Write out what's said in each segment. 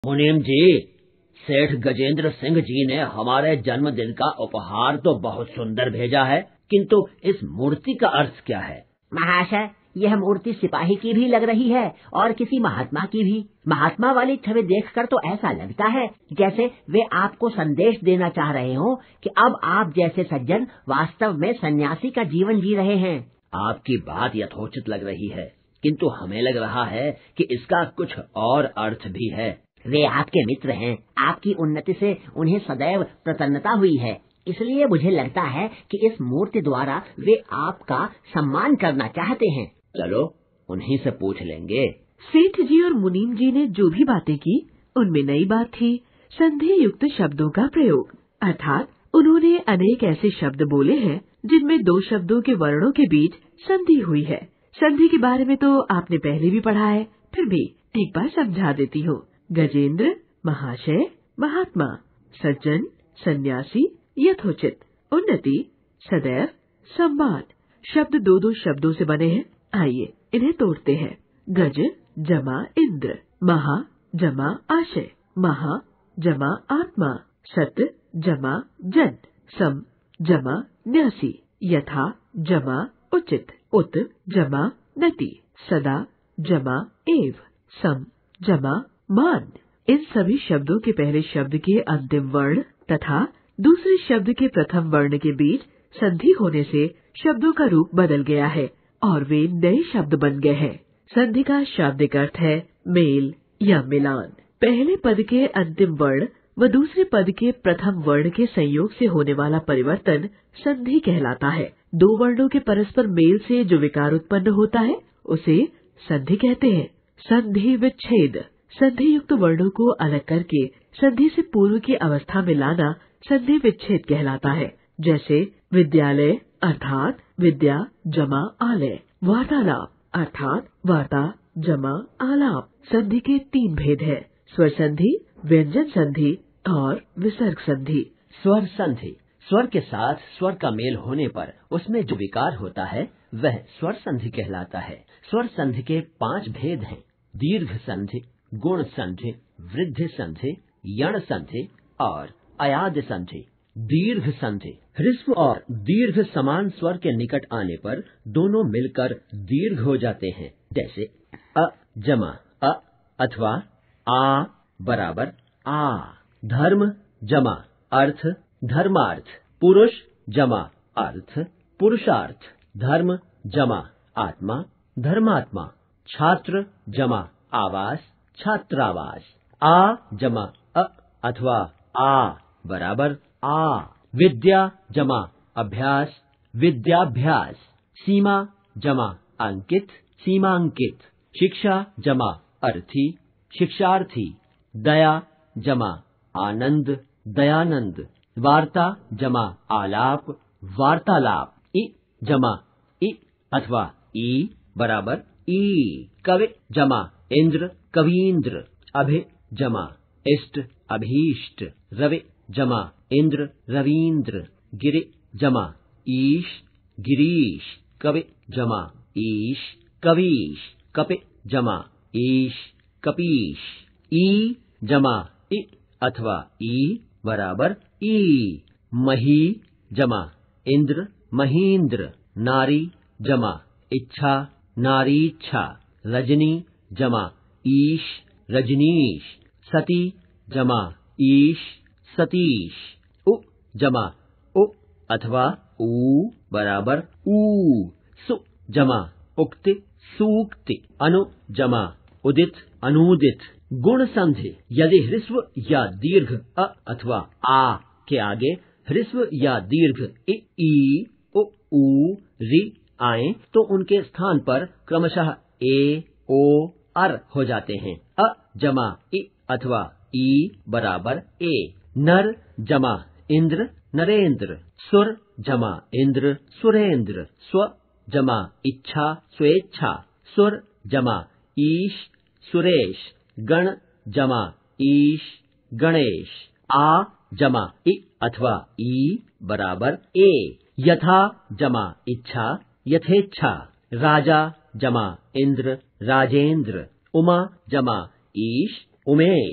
मुनीम जी, सेठ गजेंद्र सिंह जी ने हमारे जन्मदिन का उपहार तो बहुत सुंदर भेजा है, किंतु इस मूर्ति का अर्थ क्या है? महाशय, यह मूर्ति सिपाही की भी लग रही है और किसी महात्मा की भी। महात्मा वाली छवि देखकर तो ऐसा लगता है जैसे वे आपको संदेश देना चाह रहे हो कि अब आप जैसे सज्जन वास्तव में सन्यासी का जीवन जी रहे हैं। आपकी बात यथोचित लग रही है, किंतु हमें लग रहा है कि इसका कुछ और अर्थ भी है। वे आपके मित्र हैं, आपकी उन्नति से उन्हें सदैव प्रसन्नता हुई है, इसलिए मुझे लगता है कि इस मूर्ति द्वारा वे आपका सम्मान करना चाहते हैं। चलो उन्हीं से पूछ लेंगे। सेठ जी और मुनीम जी ने जो भी बातें की उनमें नई बात थी संधि युक्त शब्दों का प्रयोग, अर्थात उन्होंने अनेक ऐसे शब्द बोले हैं जिनमें दो शब्दों के वर्णों के बीच संधि हुई है। संधि के बारे में तो आपने पहले भी पढ़ा है, फिर भी एक बार समझा देती हूँ। गजेंद्र महाशय, महात्मा, सज्जन, सन्यासी, यथोचित, उन्नति, सदैव, सम्मान। शब्द दो दो शब्दों से बने हैं। आइए इन्हें तोड़ते हैं। गज जमा इंद्र, महा जमा आशय, महा जमा आत्मा, सत जमा जन, सम जमा न्यासी, यथा जमा उचित, उत जमा नति, सदा जमा एव, सम जमा मान। इन सभी शब्दों के पहले शब्द के अंतिम वर्ण तथा दूसरे शब्द के प्रथम वर्ण के बीच संधि होने से शब्दों का रूप बदल गया है और वे नए शब्द बन गए हैं। संधि का शाब्दिक अर्थ है मेल या मिलान। पहले पद के अंतिम वर्ण व दूसरे पद के प्रथम वर्ण के संयोग से होने वाला परिवर्तन संधि कहलाता है। दो वर्णों के परस्पर मेल से जो विकार उत्पन्न होता है उसे संधि कहते हैं। संधि विच्छेद, संधि युक्त वर्णों को अलग करके संधि से पूर्व की अवस्था में लाना संधि विच्छेद कहलाता है। जैसे विद्यालय अर्थात विद्या जमा आलय, वार्तालाप अर्थात वार्ता जमा आलाप। संधि के तीन भेद है: स्वर संधि, व्यंजन संधि और विसर्ग संधि। स्वर संधि, स्वर के साथ स्वर का मेल होने पर उसमें जो विकार होता है वह स्वर संधि कहलाता है। स्वर संधि के 5 भेद हैं: दीर्घ संधि, गुण संधि, वृद्धि संधि, यण संधि और अयाद संधि। दीर्घ संधि, ह्रस्व और दीर्घ समान स्वर के निकट आने पर दोनों मिलकर दीर्घ हो जाते हैं। जैसे अ जमा अ अथवा आ बराबर आ। धर्म जमा अर्थ धर्मार्थ, पुरुष जमा अर्थ पुरुषार्थ, धर्म जमा आत्मा धर्मात्मा, छात्र जमा आवास छात्रावास। आ जमा अ अथवा आ बराबर आ। विद्या जमा अभ्यास विद्याभ्यास, सीमा जमा अंकित सीमांकित, शिक्षा जमा अर्थी शिक्षार्थी, दया जमा आनंद दयानंद, वार्ता जमा आलाप वार्तालाप। इ जमा इ अथवा ई बराबर ई। कवि जमा इंद्र कवींद्र, अभि जमा इष्ट अभीष्ट, रवि जमा इंद्र रवींद्र, गिरि जमा ईश गिरीश, कवि जमा ईश कवीश, कपि जमा ईश कपीश। ई जमा इ अथवा ई बराबर ई। मही जमा इंद्र महींद्र, नारी जमा इच्छा नारीच्छा, रजनी जमा ईश रजनीश, सती जमा ईश सतीश। उ जमा उ अथवा ऊ बराबर ऊ। सु जमा उक्ति सूक्ति, अनु जमा उदित अनूदित। गुण संधि, यदि ह्रस्व या दीर्घ अ अथवा आ के आगे ह्रस्व या दीर्घ इ ई उ ऊ रि आए तो उनके स्थान पर क्रमशः ए ओ अर हो जाते हैं। अ जमा इ अथवा ई बराबर ए। नर जमा इंद्र नरेंद्र, सुर जमा इंद्र सुरेंद्र, स्व जमा इच्छा स्वेच्छा, सुर जमा ईश सुरेश, गण जमा ईश गणेश। आ जमा इ अथवा ई बराबर ए। यथा जमा इच्छा यथेच्छा, राजा जमा इंद्र राजेंद्र, उमा जमा ईश उमेश,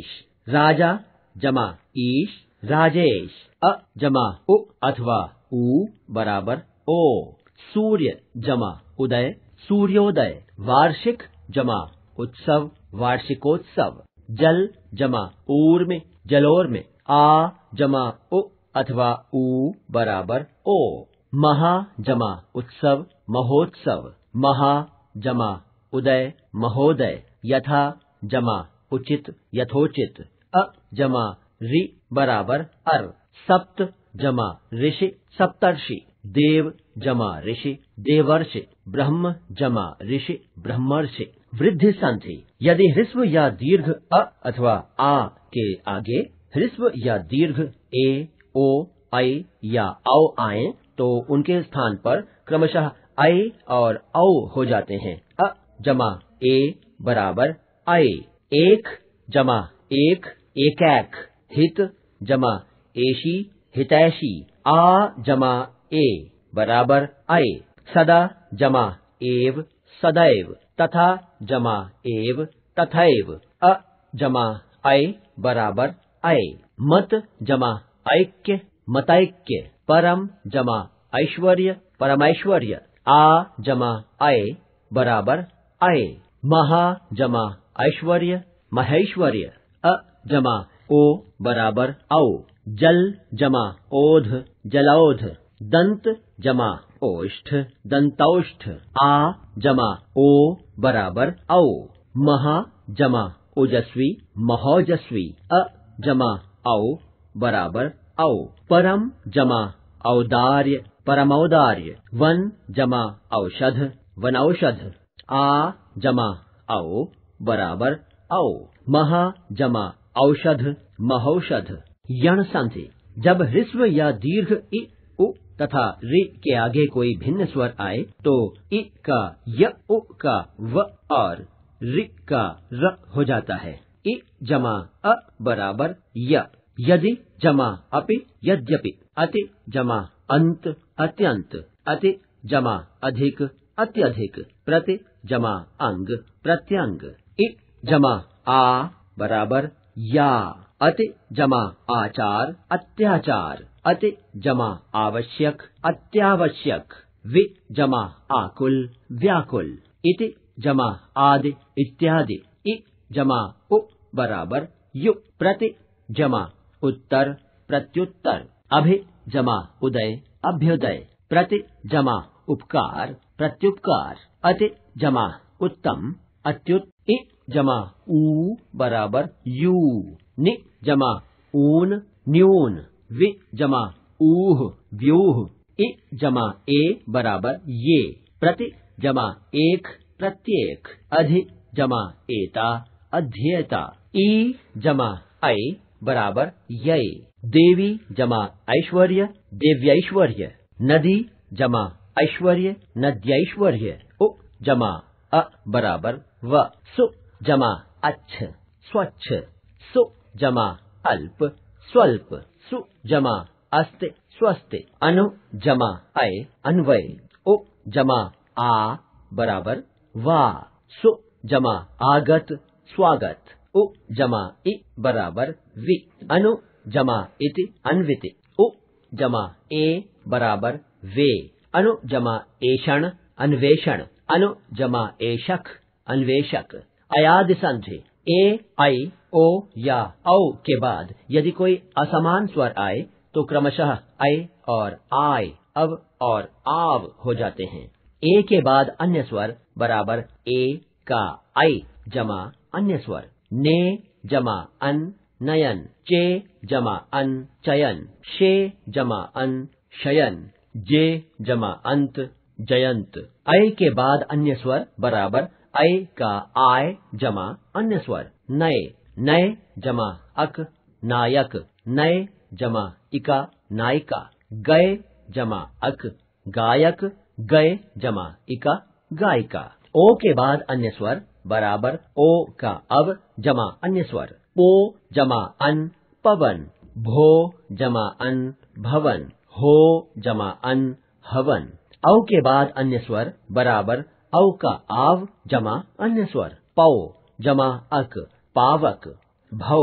राजा जमा ईश राजेश। अ जमा उ अथवा ऊ बराबर ओ। सूर्य जमा उदय सूर्योदय। वार्षिक जमा उत्सव वार्षिकोत्सव। जल जमा ऊर्म जलोर्म। आ जमा उ अथवा ऊ बराबर ओ। महा जमा उत्सव महोत्सव। महा जमा उदय महोदय। यथा जमा उचित यथोचित। अ जमा रि बराबर अर। सप्त जमा ऋषि सप्तर्षि। देव जमा ऋषि देवर्षि। ब्रह्म जमा ऋषि ब्रह्मर्षि। वृद्धि संधि। यदि ह्रस्व या दीर्घ अ अथवा आ के आगे ह्रस्व या दीर्घ ए ओ ऐ या औ आए तो उनके स्थान पर क्रमशः ऐ और औ हो जाते हैं। अ जमा ए बराबर ऐ। एक जमा एक एकैक। हित जमा एशी हितैषी। आ जमा ए बराबर ऐ। सदा जमा एव सदैव। तथा जमा एव तथैव। अ जमा ऐ बराबर ऐ। मत जमा ऐक्य मतैक्य। परम जमा ऐश्वर्य परमैश्वर्य। आ जमा ऐ बराबर ऐ। महा जमा ऐश्वर्य महेश्वर्य। अ जमा ओ बराबर औ। जल जमा ओध जलौध। दंत जमा ओष्ठ दंतौष्ठ। आ जमा ओ बराबर औ। महा जमा ओजस्वी महोजस्वी। अ जमा औ बराबर औ। परम जमा औदार्य परमौदार्य। वन जमा औषध वनौषध। आ जमा औ बराबर औ। महा जमा औषध महौषध। यण संधि। जब ह्रस्व या दीर्घ इ उ तथा रि के आगे कोई भिन्न स्वर आए तो इ का य उ का व और रि का र हो जाता है। इ जमा अ बराबर य। यदि जमा अपि यद्यपि। अति जमा अंत अत्यंत। अति जमा अधिक अत्यधिक। प्रति जमा अंग प्रत्यंग। इ जमा आ बराबर या। अति जमा आचार अत्याचार। अति जमा आवश्यक अत्यावश्यक। वि जमा आकुल व्याकुल। इति जमा आदि इत्यादि। इ जमा उ बराबर यु। प्रति जमा उत्तर प्रत्युत्तर। अभि जमा उदय अभ्युदय। प्रति जमा उपकार प्रत्युपकार। अति जमा उत्तम अत्युत। इ जमा ऊ बराबर यू। नि जमा ऊन न्यून। वि जमा ऊह व्यूह। इ जमा ए बराबर ये। प्रति जमा एक प्रत्येक। अधि जमा एता अध्येता। ई जमा ऐ बराबर यै। देवी जमा ऐश्वर्य देव्यैश्वर्य। नदी जमा ऐश्वर्य नद्यैश्वर्य। उ जमा अ बराबर व। सु जमा अच्छ स्वच्छ। सु जमा अल्प स्वल्प। सु जमा अस्ति स्वस्ति। अनु जमा ऐ अन्वय। उ जमा आ बराबर वा। सु जमा आगत स्वागत। उ जमा इ बराबर वि। अनु जमा इति अन्विति। उ जमा ए बराबर वे। अनु जमा एषण अन्वेषण। अनु जमा एषक अन्वेषक। अयादि संधि। ए ऐ ओ या औ के बाद यदि कोई असमान स्वर आए तो क्रमशः ऐ और आय अब और आव हो जाते हैं। ए के बाद अन्य स्वर बराबर ए का ऐ जमा अन्य स्वर। ने जमा अन नयन। चे जमा अन चयन। शे जमा अन शयन। जे जमा अंत जयंत। ऐ के बाद अन्य स्वर बराबर ऐ का आय जमा अन्य स्वर। नए नए जमा अक नायक। नए जमा इका नायिका। गए जमा अक गायक। गए जमा इका गायिका। ओ के बाद अन्य स्वर बराबर ओ का अव जमा अन्य स्वर। पो जमा अन पवन। भो जमा अन भवन। हो जमा अन हवन। औ के बाद अन्य स्वर बराबर औ का आव जमा अन्य स्वर। पौ जमा अक पावक। भौ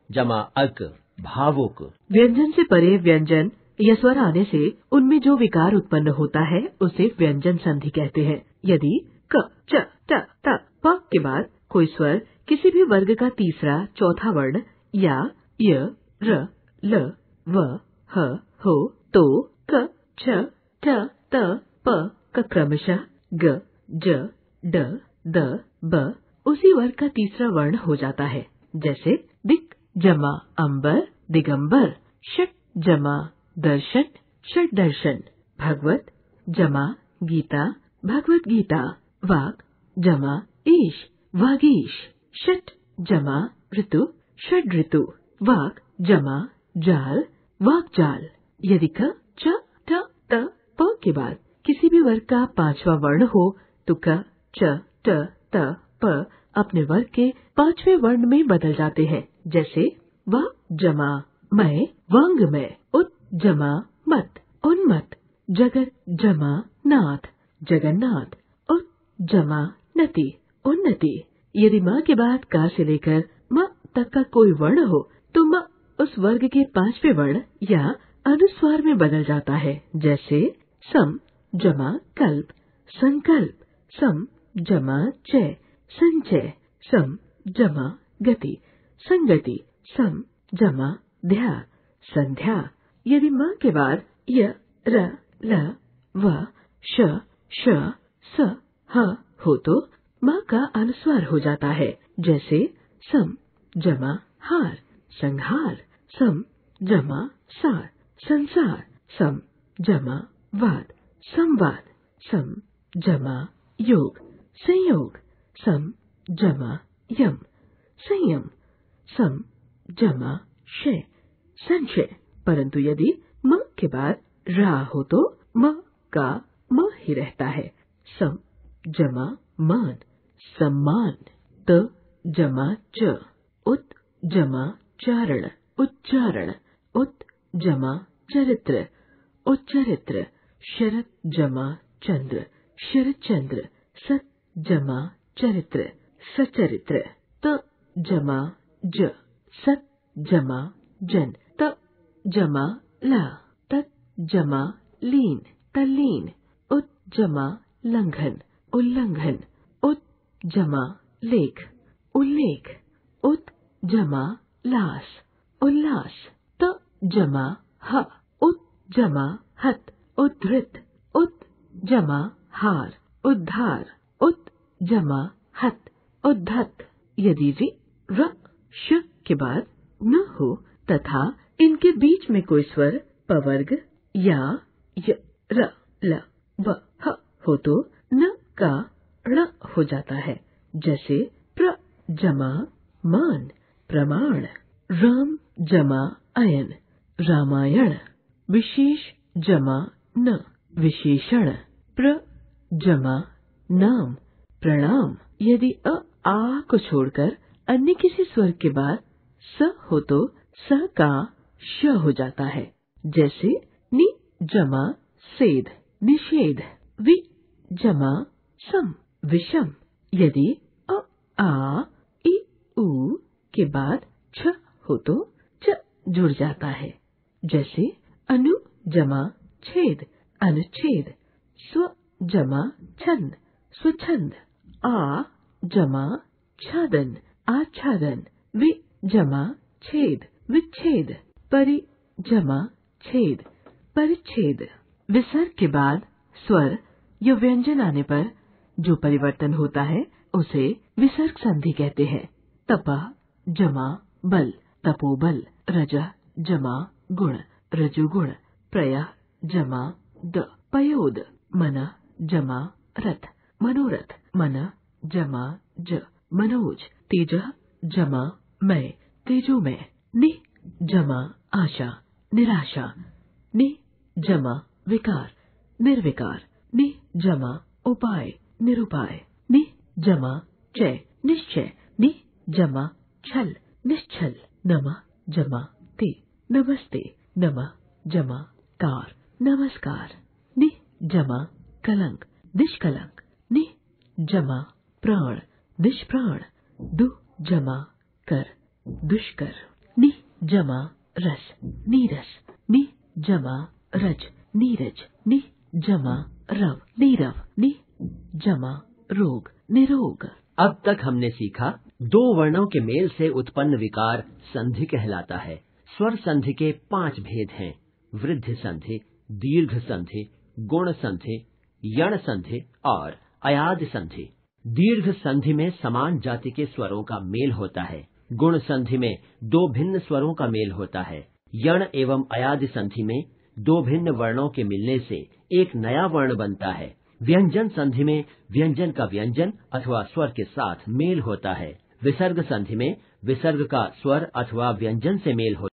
जमा अक भावुक। व्यंजन से परे व्यंजन या स्वर आने से उनमें जो विकार उत्पन्न होता है उसे व्यंजन संधि कहते हैं। यदि क, च, ट, त, प के बाद कोई स्वर किसी भी वर्ग का तीसरा चौथा वर्ण या य, र, ल, व, ह हो तो क, छ, ठ, त, प का क्रमशः ग, ज, ड, द, ब उसी वर्ग का तीसरा वर्ण हो जाता है। जैसे दिक जमा अंबर दिगंबर, षट जमा दर्शन षट दर्शन, भगवत जमा गीता भगवत गीता, वाग जमा ईश वागीश, षट जमा ऋतु षड ऋतु, वाग जमा जाल वाग जाल। यदि क, च, ट, त, प के बाद किसी भी वर्ग का पांचवा वर्ण हो तो क, च, ट, त, प अपने वर्ग के पांचवें वर्ण में बदल जाते हैं। जैसे व जमा मैं वांग में, उत जमा मत उन्मत, जगत जमा नाथ जगन्नाथ, उत जमा नति उन्नति। यदि माँ के बाद का से लेकर म तक का कोई वर्ण हो तो म उस वर्ग के पांचवें वर्ण या अनुस्वार में बदल जाता है। जैसे सम जमा कल्प संकल्प, सम जमा चय संचय, सम जमा गति संगति, सम जमा ध्या संध्या। यदि माँ के बाद य, र, ल, व, श, स, ह हो तो माँ का अनुस्वार हो जाता है। जैसे सम जमा हार संहार, सम जमा सार संसार, सम जमा वाद संवाद, सम जमा योग संयोग, सम जमा यम संयम, सम जमा शय संशय। परंतु यदि म के बाद रा हो तो म का म ही रहता है। सम जमा मान सम्मान, त जमा च, उत जमा चारण उच्चारण, उत जमा चरित्र उच्चरित्र, शरत जमा चंद्र शरत चंद्र, सत जमा चरित्र सचरित्र, त जमा ज, सत जमा जन, त जमा ला, तत जमा लीन तल्लीन, उत जमा लंघन उल्लंघन, उत जमा लेख उल्लेख, उत जमा लास उल्लास, त जमा ह, उत जमा हत उद्धृत, उत जमा हार उद्धार, उत जमा हत उद्धत। यदि रि, र, श के बाद न हो तथा इनके बीच में कोई स्वर पवर्ग या य, र, ल, व, ह हो तो न का ण हो जाता है। जैसे प्र जमा मान प्रमाण, राम जमा अयन रामायण, विशेष जमा न विशेषण, प्र जमा नाम प्रणाम। यदि अ, आ को छोड़कर अन्य किसी स्वर के बाद स हो तो स का श हो जाता है। जैसे नि जमा सेध निषेध, वि जमा सम विषम। यदि अ, आ, इ, उ के बाद छ हो तो च जुड़ जाता है। जैसे अनु जमा छेद अनुच्छेद, स्व जमा छंद स्वच्छंद, आ जमा छादन आच्छादन, वि जमा छेद विच्छेद, परि जमा छेद परिच्छेद। विसर्ग के बाद स्वर या व्यंजन आने पर जो परिवर्तन होता है उसे विसर्ग संधि कहते हैं। तपः जमा बल तपोबल, रजः जमा गुण रजोगुण, प्रयः जमा द पयोद, मनः जमा रथ मनोरथ, मनः जमा ज मनोज, तेजः जमा मय तेजोमय, नि जमा आशा निराशा, नि जमा विकार निर्विकार, नि जमा उपाय निरुपाय, नि जमा चय निश्चय, नि जमा छल निश्चल, नमः जमा ते नमस्ते, नमः जमा कार नमस्कार, नि जमा कलंक निष्कलंक, नि जमा प्राण निष्प्राण, दु जमा कर दुष्कर, नि जमा रस नीरस, नि जमा रज नीरज, नि जमा रव नीरव, नि जमा रोग निरोग। अब तक हमने सीखा दो वर्णों के मेल से उत्पन्न विकार संधि कहलाता है। स्वर संधि के 5 भेद हैं: वृद्धि संधि, दीर्घ संधि, गुण संधि, यण संधि और अयाद संधि। दीर्घ संधि में समान जाति के स्वरों का मेल होता है। गुण संधि में 2 भिन्न स्वरों का मेल होता है। यण एवं अयाद संधि में 2 भिन्न वर्णों के मिलने से एक नया वर्ण बनता है। व्यंजन संधि में व्यंजन का व्यंजन अथवा स्वर के साथ मेल होता है। विसर्ग संधि में विसर्ग का स्वर अथवा व्यंजन से मेल होता है।